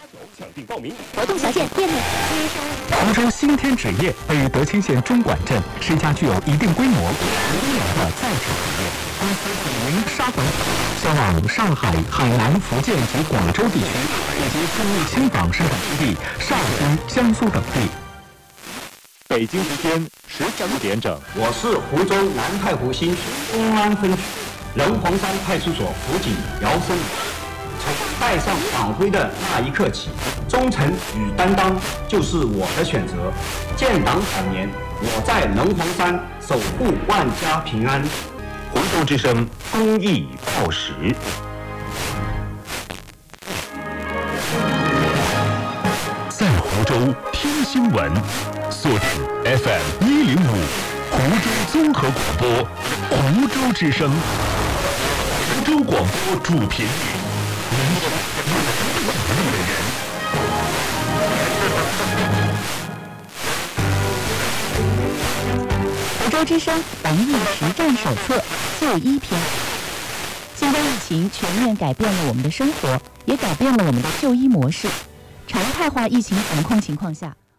抢订报名。 活动详见店内。 湖州新天纸业位于德清县中管镇，是一家具有一定规模、优良的在职企业。公司经营砂粉，销往上海、海南、福建及广州地区，以及赴豫青纺生产基地绍兴、江苏等地。 北京时间14点整。 我是湖州南太湖新区东安分局人黄山派出所辅警姚生。从戴上党徽的那一刻起，忠诚与担当就是我的选择。建党3年，我在人黄山守护万家平安。 湖州之声公益报时。在湖州听新闻，锁定 FM 105，湖州综合广播，湖州之声，湖州广播主频率，您是有实力的人。 湖州之声防疫实战手册就1篇。新冠疫情全面改变了我们的生活，也改变了我们的就医模式。常态化疫情防控情况下，